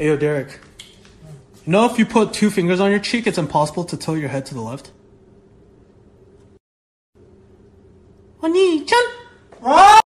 Ayo, Derek. You know if you put 2 fingers on your cheek, it's impossible to tilt your head to the left? Oni-Chan!